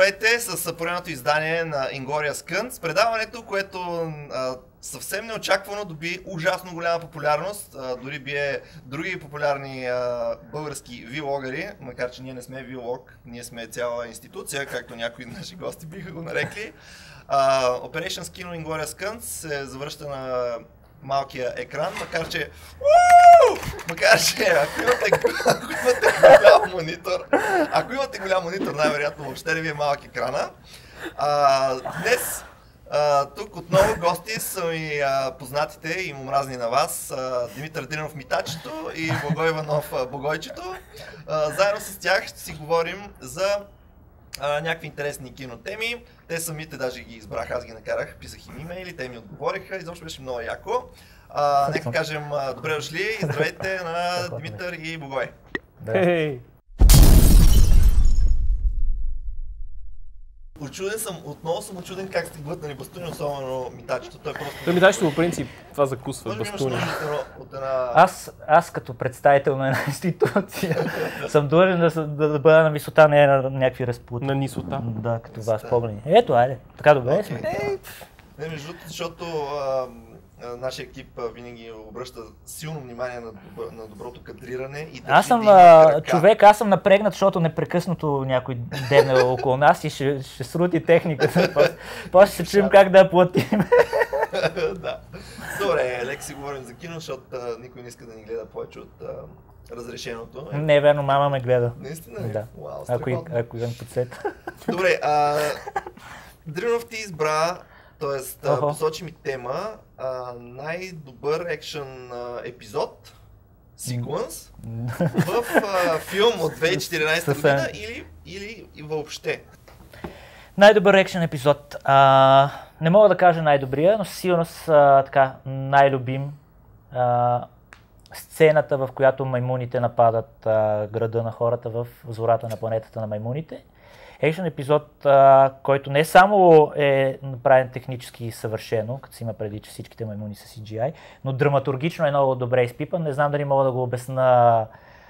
Здравейте с поредното издание на Inglourious Kunst, предаването, което съвсем неочаквано доби ужасно голяма популярност, дори бие други популярни български влогъри, макар че ние не сме влог, ние сме цяла институция, както някои наши гости биха го нарекли. Operation Kino Inglourious Kunst се завръща на малкия екран, макар че ако имате голям монитор, най-вероятно въобще не ви е малък екрана. Днес тук отново гости са ми познатите и му мразни на вас Димитър Динов Митачето и Благой Иванов Богойчето. Заедно с тях ще си говорим за някакви интересни кинотеми. Те самите даже ги избрах, аз ги накарах, писах им имейли, те ми отговориха, изобщо беше много яко. Нека кажем добре дошли и здравейте на Димитър и Богой. Очуден съм, отново съм очуден как сте глътнали бастуни, особено Митачето. Той просто... Митачето по принцип това закусва бастуни. Аз като представител на една институция съм длъжен да бъда на висота, не на някакви разпути. На нисота. Да, като вас погледни. Ето, айде, така добре сме. Не, между другото, защото нашия екип винаги обръща силно внимание на доброто кадриране и аз съм аз съм напрегнат, защото непрекъснато някой дебне около нас и ще срути техниката. После ще чуем как да я платим. Да. Добре, лек си говорим за кино, защото никой не иска да ни гледа повече от разрешеното. Не е верно, мама ме гледа. Наистина? Да. Уау, ако имам подсет. Добре, Дринов ти избра, т.е. посочи ми тема, най-добър екшън епизод, секвенс, в филм от 2014 година или въобще? Най-добър екшън епизод. Не мога да кажа най-добрия, но със сигурност най-любим. Сцената, в която маймуните нападат града на хората в зората на планетата на маймуните. Екшън епизод, който не само е направен технически съвършено, като си има преди, че всичките маймуни са CGI, но драматургично е много добре изпипан. Не знам дали мога да го обясна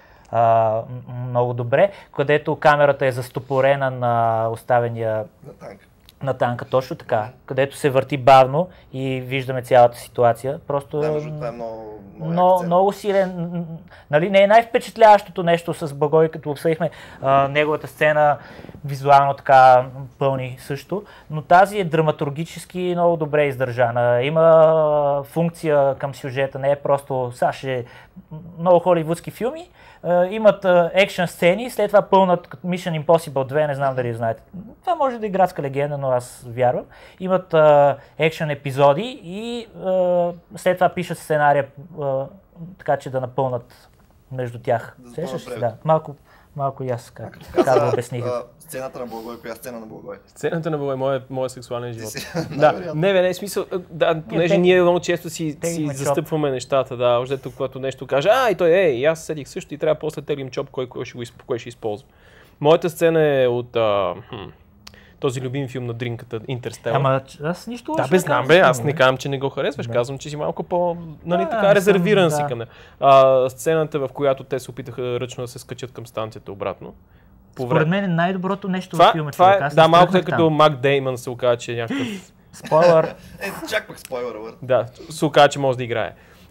много добре, където камерата е застопорена на оставения на танка, точно така, където се върти бавно и виждаме цялата ситуация. Просто това е много силен. Нали, не е най-впечатляващото нещо с Благой, като обсъдихме неговата сцена, визуално така пълни също, но тази е драматургически много добре издържана. Има функция към сюжета, не е просто много холивудски филми. Имат екшън сцени, след това пълнат Mission Impossible 2, не знам дали знаете. Това може да е градска легенда, но аз вярвам. Имат екшън епизоди и след това пишат сценария така, че да напълнат между тях. Сещаш ли? Да, малко и аз как да обясних. Сцената на Благой, коя сцена на Благой? Сцената на Благой е моят сексуален живот. Не, смисъл, понеже ние много често си застъпваме нещата, още тук, когато нещо каже, и той и аз седих също и трябва после теглим чоп, кой ще използва. Моята сцена е от този любим филм на Дринката, Интерстелър. Ама аз нищо лошо. Да, знам аз не казвам, че не го харесваш, казвам, че си малко така резервиран си към сцената, в която те се опитаха ръчно да се скачат към станцията обратно. Според мен е най-доброто нещо в филма. Малко тъй като Мак Деймън се оказа, че е някакъв... Спойлър. Чак пък спойлър. Да, се оказа, че може да играе.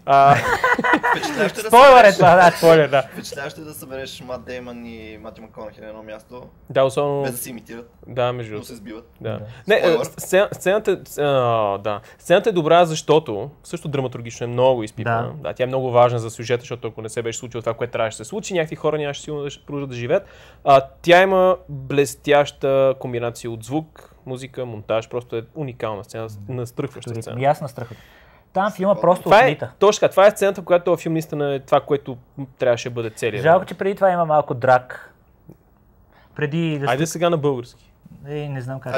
Спойлър е това, да. Впечатляващо е да събереш Мат Деймън и Мати Макконахи на едно място, да, особено... без да се имитират, но се сбиват. Да. Не, сцената е добра, защото също драматургично е много изпипана. Да, тя е много важна за сюжета, защото ако не се беше случило това, което трябваше да се случи, някакви хора нямаше силно да продължат да живеят. Тя има блестяща комбинация от звук, музика, монтаж, просто е уникална сцена, настръхваща сцена. И аз настръхвам. Там филма просто отлита. Точно така, това е сцената, в която този филм наистина е това, което трябваше да бъде целият. Жалко, че преди това има малко драк. Айде сега на български. Не знам как.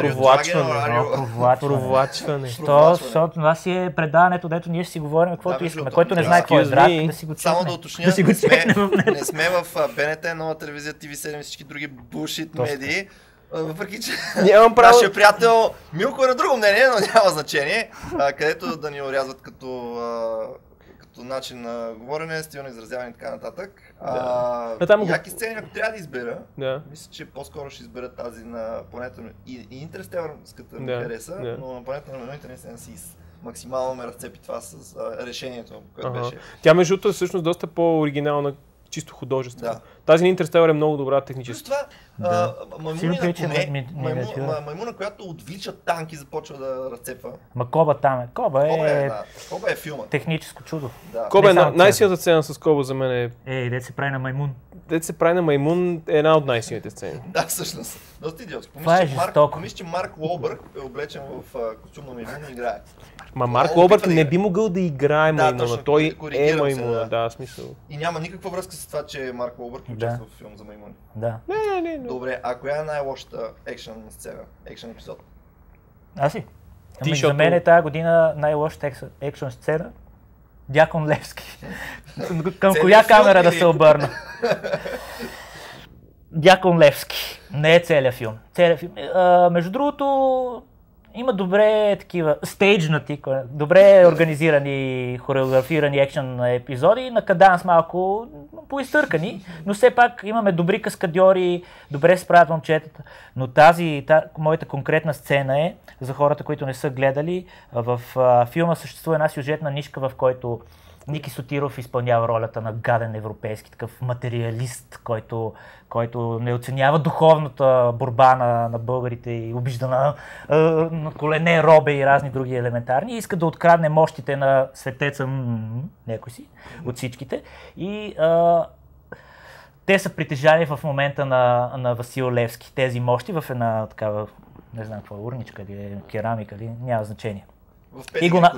Провлачване. Защото това си е предаването, дето ние ще си говорим каквото искаме. Който не знае какво е драк, да си го чекне. Само да уточня, не сме в БНТ, Нова телевизия, TV7 и всички други булшит медии. Въпреки че нашия приятел Милко е на друго мнение, но няма значение, където да ни орязват като начин на говорене, стил на изразяване и така нататък. яки сцени, ако трябва да избера, да. Мисля, че по-скоро ще избера тази на планета и Интерстелърската ми хареса, но на планета на Менуите наистина си максимално ме разцепи това с решението, което беше. Тя между другото е всъщност доста по-оригинална, чисто художествено. Да. Тази на Интерстелър е много добра технически. Плюс това, маймуна, която отвлича танк и започва да разцепва. Коба там е. Коба е филма. Техническо чудо. Да. Коба е най-силната сцена с Коба за мен е... Дет се прави на маймун. Дет се прави на маймун е една от най-силните сцени. Да, всъщност. Доста идиотски. Помислиш, че Марк Уолбърг е облечен в костюм на маймун и играе. Марк Уолбърг не би могъл да играе маймуна, той е маймуна, да, смисъл. И няма никаква връзка с това, че Марк Уолбърг участва в филм за маймуни. Да. Не. Добре, а коя е най-лошата екшен сцена, екшен епизод? Аз си. За мен е тази година най-лошата екшен сцена Дякон Левски. Към коя камера да се обърна? Дякон Левски. Не е целият филм. Между другото, има добре такива стейджнати, добре организирани, хореографирани екшен епизоди, на каданс малко поизтъркани, но все пак имаме добри каскадьори, добре се справят момчетата. Но моята конкретна сцена е, за хората, които не са гледали, в филма съществува една сюжетна нишка, в който Ники Сотиров изпълнява ролята на гаден европейски такъв материалист, който не оценява духовната борба на българите и обижда на колене, робе и разни други елементарни и иска да открадне мощите на светеца някой си от всичките. И те са притежани в момента на Васил Левски тези мощи в една такава, не знам каква урничка или керамика или няма значение. И го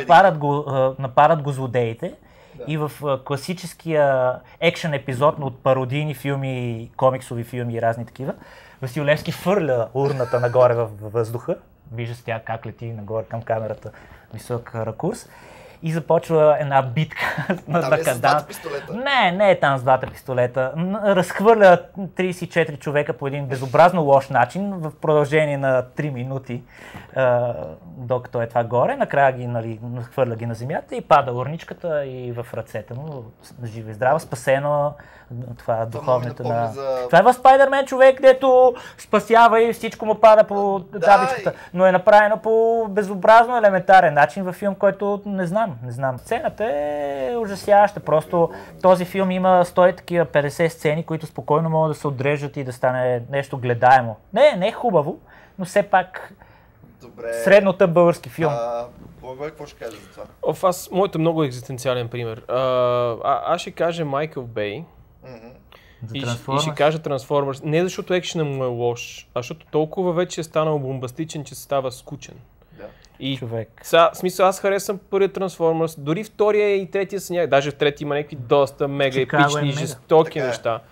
напарат го злодеите. Да. И в класическия екшен епизод от пародийни филми, комиксови филми и разни такива, Васил Левски фърля урната нагоре във въздуха. Вижда се тя как лети нагоре към камерата, висок ракурс. И започва една битка на каданс. Не е там с двата пистолета. Разхвърля 34 човека по един безобразно лош начин в продължение на 3 минути, докато е това горе. Накрая хвърля ги на земята и пада урничката и в ръцете му. Жива и здрава, спасено. Това духовната на... Това е в Спайдермен човек, дето спасява и всичко му пада по табичката. Но е направено по безобразно елементарен начин във филм, който не знам. Сцената е ужасяваща. Просто този филм има 150 сцени, които спокойно могат да се отрежат и да стане нещо гледаемо. Не е хубаво, но все пак среднота български филм. Благой, какво ще кажа за това? Моето много екзистенциален пример. Аз ще кажа Майкъл Бей. И ще кажа Трансформърс. Не защото екшена му е лош, а защото толкова вече е станал бомбастичен, че става скучен. И човек. Смисъл, аз харесвам първият Трансформърс, дори втория и третия са някакви, даже в третия има някакви доста мега епични, жестоки неща.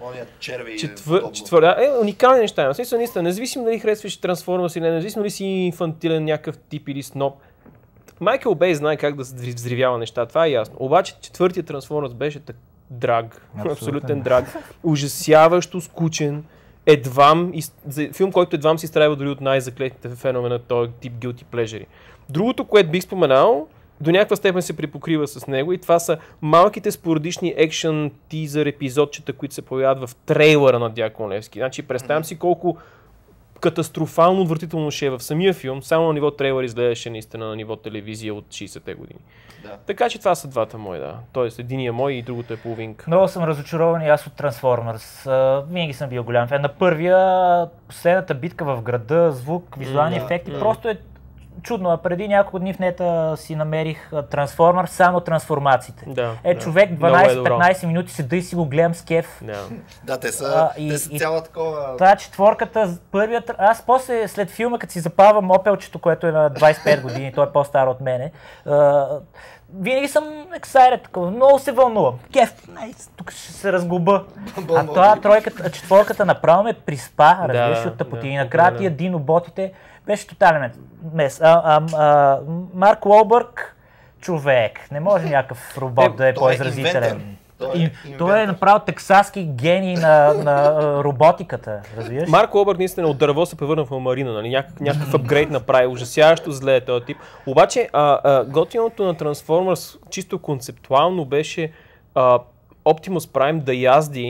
Уникални неща. В смисъл, наистина, независимо дали харесваш Трансформърс или не, независимо дали си инфантилен някакъв тип или сноп, Майкъл Бей знае как да се взривява неща, това е ясно. Обаче четвъртият Трансформърс беше драг, абсолютен драг, ужасяващо скучен. Филм, който едвам си изтраива дори от най-заклетите феномена, този тип guilty pleasure. Другото, което бих споменал, до някаква степен се припокрива с него и това са малките спорадични екшен тизър епизодчета, които се появяват в трейлера на Дякон Левски. Значи представям си колко катастрофално отвратително ще е в самия филм, само на ниво трейлър изглеждаше наистина на ниво телевизия от 60-те години. Да. Така че това са двата мои, да. Тоест единия мой и другото е половинка. Много съм разочарован и аз от Трансформърс. Винаги съм бил голям фен. На първия, последната битка в града, звук, визуални ефекти, просто е чудно. А преди няколко дни в нета си намерих Трансформърс, само трансформациите. Човек 12-15 минути седа и си го гледам с кеф. Да, те са цяла такова... Това четворката, първият... Аз после след филма, като си запавам опелчето, което е на 25 години, той е по-стар от мене, винаги съм excited такова, много се вълнувам. Кеф, тук ще се разглоба. А това четворката направо ме приспа, разбираш от тъпотини. Накрая тия диноботите беше тотален мес. Марк Уолбърг, човек, не може някакъв робот да е по-изразителен. Той е направо тексаски гений на роботиката, разбираш? Марк Уолбърг наистина от дърво се превърна в Марина, нали? Някакъв апгрейд направи, ужасяващо зле е този тип. Обаче готиното на Transformers чисто концептуално беше Optimus Prime да язди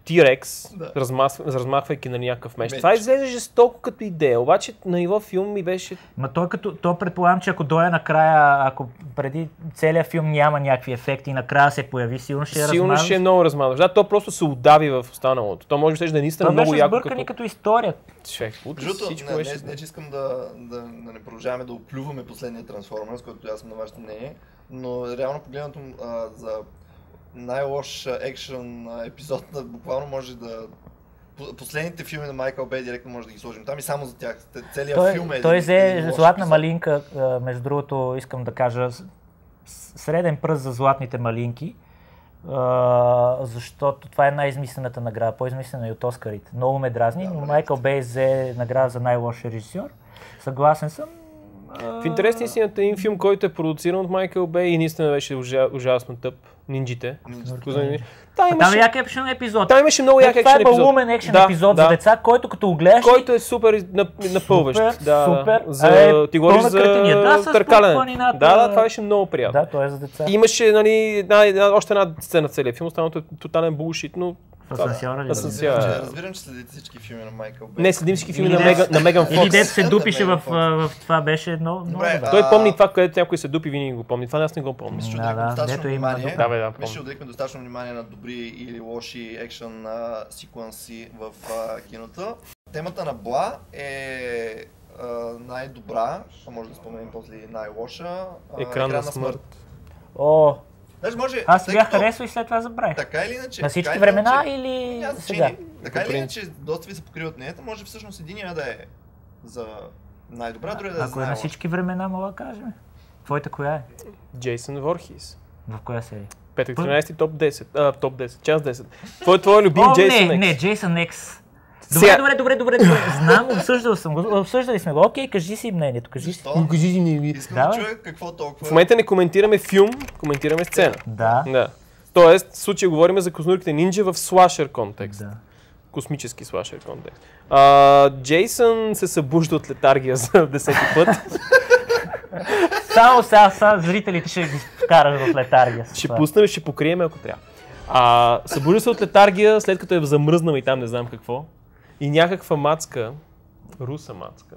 Тирекс, размахвайки на някакъв меч. Това изглежда жестоко като идея, обаче на ниво филм ми беше... Ма то предполагам, че ако дойде накрая, ако преди целият филм няма някакви ефекти и накрая се появи, сигурно ще е размазваш. Сигурно ще е много размазваш. Да, то просто се удави в останалото. То може да е наистина много яко. То беше сбъркани като история. Не, че искам да не продължаваме да оплюваме последния Трансформърс, който аз съм на вашето мнение, но реално погледнато за най-лош екшън епизод, буквално може да... Последните филми на Майкъл Бей директно може да ги сложим там и само за тях. Целият филм е... Той взе златна малинка, между другото искам да кажа, среден пръст за златните малинки, защото това е най-измислената награда, по-измислена и от Оскарите. Много ме дразни, но Майкъл Бей взе награда за най-лош режисьор. Съгласен съм. В интерес на истината един филм, който е продуциран от Майкъл Бей и наистина беше ужасно тъп. Нинджите. Там е як екшен епизод. Там имаше много як екшен епизод. Това е балумен екшен епизод за деца, който като го гледаш... Който е супер напълващ. Супер. Ти говориш за търкалене. Да, това беше много приятно. Да, това е за деца. Имаше още една сцена в целия филм, останалото е тотален булшит, но... Разбирам, че следите всички филми на Майкъл Бей. Не, следим всички филми на Меган Фокс. Или дето се дупише в това беше много добре. Той помни това, където някой се дупи, винаги го помни. Това аз не го помня. Мисля, достатъчно внимание на добри или лоши екшън секвенси в киното. Темата на Бла е най-добра, а може да споменем после най-лоша. Екран на смърт. Аз бях харесал и след това забравих. Така или иначе. На всички времена или сега? Така или иначе, доста ви се покриват неята, може всъщност единия да е за най-добра, другия да е за най-лоша. Ако е на всички времена, мога да кажем. Твоята коя е? Джейсън Ворхис. В коя серия? Петък 13, топ 10, час 10. Твой любим Джейсън Екс. Не, Джейсън Екс. Добре. Знам, обсъждали сме го. Окей, кажи си мнението. Кажи си мнението. Искам да чуя какво толкова. В момента не коментираме филм, коментираме сцена. Да. Тоест, в случая говорим за Козунурките нинджа в слашер контекст. Да. Космически слашер контекст. Джейсън се събужда от летаргия за 10-ти път. Само сега зрителите ще ги вкараш в летаргия. Ще пуснем, ще покрием, ако трябва. Събужда се от летаргия, след като е замръзнал и там не знам какво. И някаква мацка, руса мацка,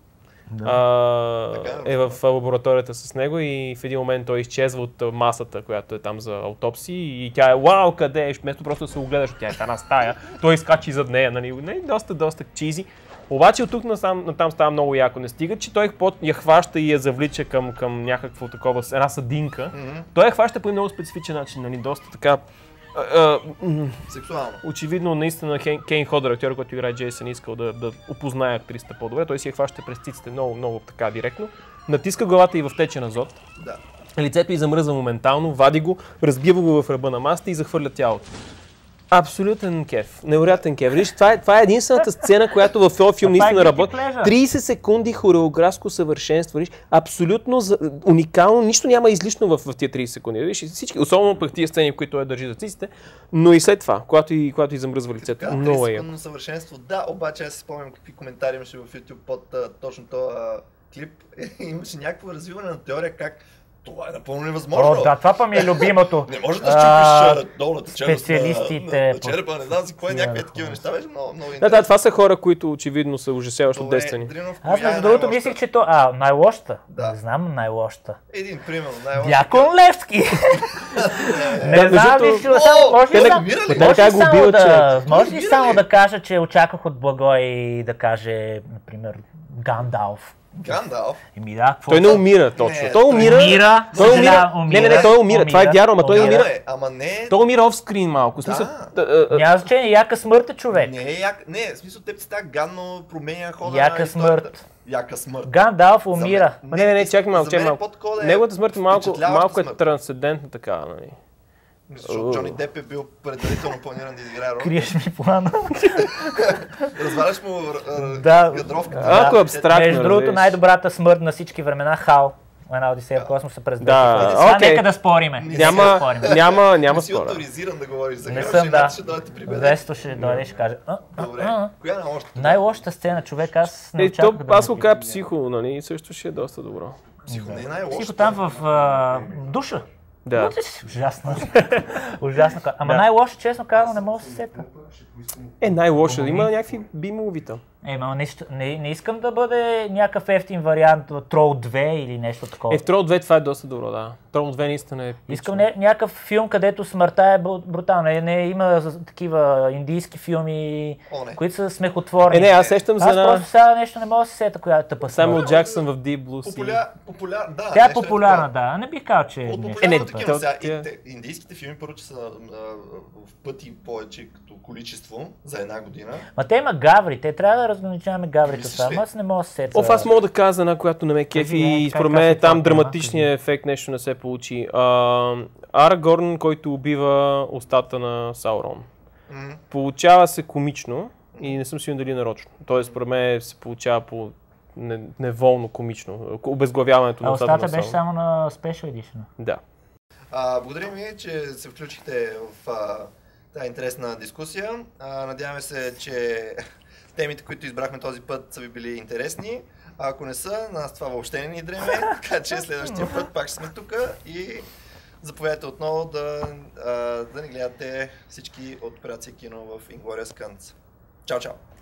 е в лабораторията с него и в един момент той изчезва от масата, която е там за аутопсии и тя е вау, къде е? Вместо просто да се огледаш, тя е в една стая, той изкачи зад нея, нали, доста чизи. Обаче от тук натам става много яко. Не стига, че той я хваща и я завлича към някакво такова, една съдинка. Той я хваща по много специфичен начин, нали, доста така... Сексуално. Очевидно, наистина Кейн Ходър, актьор, който играе Джейсън, искал да опознае актрисата по-добре. Той си я хваща през циците много така директно. Натиска главата и в течен азот. Да. Лицето й замръзва моментално, вади го, разбива го в ръба на масата и захвърля тялото. Абсолютен кеф, невероятен кеф. Виж, това е единствената сцена, която в този филм наистина работи. 30 секунди хореографско съвършенство. Виж, абсолютно уникално, нищо няма излишно в тия 30 секунди. Виж, всички, особено пък тия сцени, които той държи за циците, но и след това, когато и замръзва лицето. Така, 30 секундно съвършенство, да, обаче аз си спомням какви коментари имаше в YouTube под точно този клип. Имаше някакво развиване на теория как това е напълно невъзможно. Да, това па ми е любимото. Не може да щупиш долната челюст на черепа, не знам си кое, някакви такива неща, беше много интересно. Да, това са хора, които очевидно са ужасяващ от Destiny. Аз между другото мислих, че то... най-лошата? Не знам най-лошата. Един пример, най-лошата. Дякон Левски! Не знам, може ли само да кажа, че очаквах от Благой да каже, например, Гандалф. Гандалф? Той не умира точно. Той умира. Не, той умира. Това е вярно, ама той умира. Той умира офскрин малко. Няма значение, яка смърт е човек. Не, в смисъл теб си така гадно променя хода. Яка смърт. Яка смърт. Гандалф умира. Не, чакай малко. Неговата смърт малко е трансцендентна така, нали? Защото Джони Деп е бил предварително планиран да изиграе роля. Криеш ми плана. Разваляш му гадровката. Ако е абстрактно. Между другото, най-добрата смърт на всички времена, Хал. Една Одисея в космоса през 2000. Да, нека да спориме. Няма спора. Не си авторизиран да говориш за героя, ще дойде ти прибере. Весто ще дойде и ще каже. Добре, коя е най-лошата? Най-лошата сцена, човек, аз не очаквах да аз го кажа Психо, нали, също ще е доста добро. Психо не е най-лошата. Психо там в душа. Да. Ужасно. Ужасно. Ама най-лошо, честно казвам, не мога да се сета. Най-лошо. Има някакви B-movie-та. Не искам да бъде някакъв ефтин вариант Troll 2 или нещо такова. В Troll 2 това е доста добро, да. Troll 2 наистина е пично. Искам някакъв филм, където смъртта е брутална. Има такива индийски филми, които са смехотворни. Аз сещам за Аз просто сега нещо не мога да се сета, коя е тъпа. Самуел Джаксън в Deep Blue Sea. Тя е популярна, да. Не бих казал, че е индийските филми първо, че са в пъти повече като количество за една година. Ма те има гаври, те трябва да разграничаваме гаврите сам, аз не мога да се сета. Аз мога да кажа една, която не ме кефи и според мен там драматичният ефект нещо не се получи. Арагорн, който убива устата на Саурон. Получава се комично и не съм сигурен дали нарочно. Тоест според мен се получава по неволно комично. Обезглавяването на устата на Саурон. Устата беше само на Special Edition. Да. Благодаря ми, че се включихте в тази интересна дискусия. Надяваме се, че темите, които избрахме този път, са ви били интересни. А ако не са, нас това въобще не ни дреме, така че следващия път пак ще сме тук и заповядайте отново да ни гледате всички от Операция Кино в Inglourious Skunts. Чао, чао!